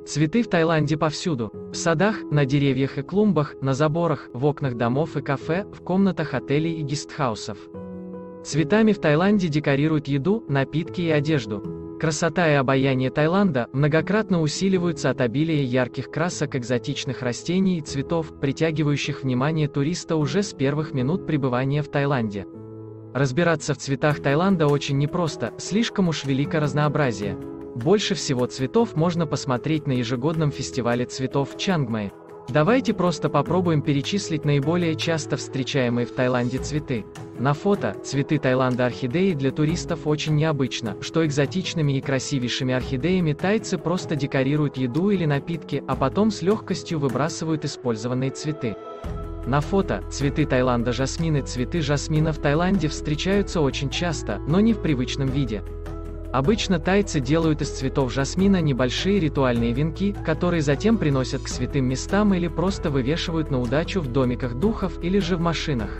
Цветы в Таиланде повсюду. В садах, на деревьях и клумбах, на заборах, в окнах домов и кафе, в комнатах отелей и гестхаусов. Цветами в Таиланде декорируют еду, напитки и одежду. Красота и обаяние Таиланда многократно усиливаются от обилия ярких красок, экзотичных растений и цветов, притягивающих внимание туриста уже с первых минут пребывания в Таиланде. Разбираться в цветах Таиланда очень непросто, слишком уж велико разнообразие. Больше всего цветов можно посмотреть на ежегодном фестивале цветов в Чангмае. Давайте просто попробуем перечислить наиболее часто встречаемые в Таиланде цветы. На фото цветы Таиланда орхидеи для туристов очень необычно, что экзотичными и красивейшими орхидеями тайцы просто декорируют еду или напитки, а потом с легкостью выбрасывают использованные цветы. На фото цветы Таиланда жасмины. Цветы жасмина в Таиланде встречаются очень часто, но не в привычном виде. Обычно тайцы делают из цветов жасмина небольшие ритуальные венки, которые затем приносят к святым местам или просто вывешивают на удачу в домиках духов или же в машинах.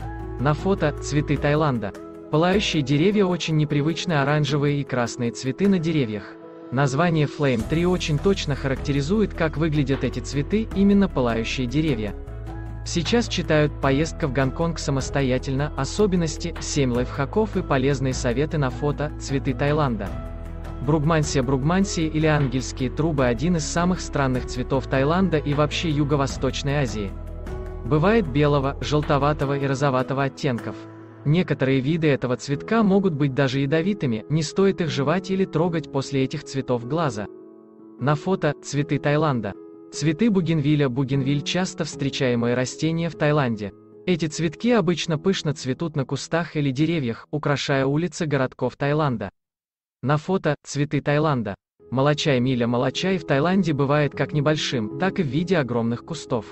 На фото цветы Таиланда. Пылающие деревья. Очень непривычны оранжевые и красные цветы на деревьях. Название Flame Tree очень точно характеризует, как выглядят эти цветы, именно пылающие деревья. Сейчас читают «Поездка в Гонконг самостоятельно», особенности, 7 лайфхаков и полезные советы на фото, цветы Таиланда. Бругмансия. Бругмансии или ангельские трубы – один из самых странных цветов Таиланда и вообще Юго-Восточной Азии. Бывает белого, желтоватого и розоватого оттенков. Некоторые виды этого цветка могут быть даже ядовитыми, не стоит их жевать или трогать после этих цветов глаза. На фото цветы Таиланда. Цветы бугенвилля. Бугенвиль – часто встречаемое растение в Таиланде. Эти цветки обычно пышно цветут на кустах или деревьях, украшая улицы городков Таиланда. На фото цветы Таиланда. Молочай. Миля. Молочай в Таиланде бывает как небольшим, так и в виде огромных кустов.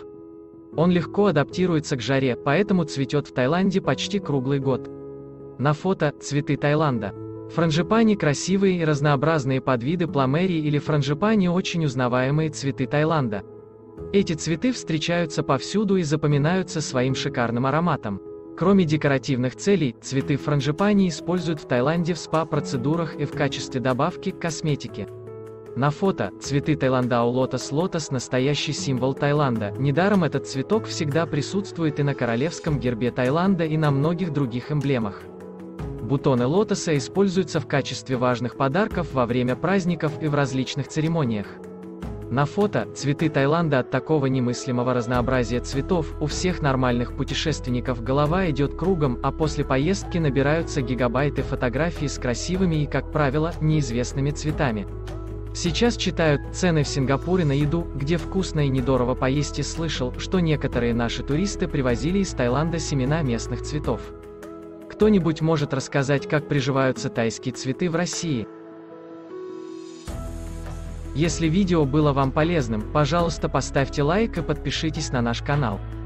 Он легко адаптируется к жаре, поэтому цветет в Таиланде почти круглый год. На фото цветы Таиланда. Франжипани. Красивые и разнообразные подвиды пламерии или франжипани – очень узнаваемые цветы Таиланда. Эти цветы встречаются повсюду и запоминаются своим шикарным ароматом. Кроме декоративных целей, цветы франжипани используют в Таиланде в спа-процедурах и в качестве добавки к косметике. На фото цветы Таиландау. Лотос. Лотос – настоящий символ Таиланда. Недаром этот цветок всегда присутствует и на королевском гербе Таиланда и на многих других эмблемах. Бутоны лотоса используются в качестве важных подарков во время праздников и в различных церемониях. На фото цветы Таиланда. От такого немыслимого разнообразия цветов у всех нормальных путешественников голова идет кругом, а после поездки набираются гигабайты фотографий с красивыми и, как правило, неизвестными цветами. Сейчас читают «Цены в Сингапуре на еду», где вкусно и недорого поесть, и слышал, что некоторые наши туристы привозили из Таиланда семена местных цветов. Кто-нибудь может рассказать, как приживаются тайские цветы в России? Если видео было вам полезным, пожалуйста, поставьте лайк и подпишитесь на наш канал.